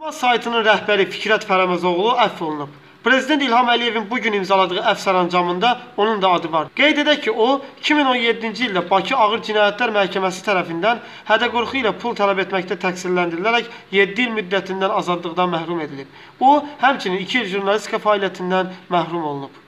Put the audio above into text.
Saytının rəhbəri Fikrət Fərəməzoğlu əfv olunub. Prezident İlham Əliyevin bugün imzaladığı əfv sərəncamında onun da adı var. Qeyd edək ki, o 2017-ci ildə Bakı Ağır Cinayətlər Məhkəməsi tərəfindən hədə-qorxu ilə pul tələb etməkdə təqsirləndirilərək 7 il müddətindən azadlıqdan məhrum edilib. O, həmçinin 2 il jurnalistika fəaliyyətindən məhrum olunub.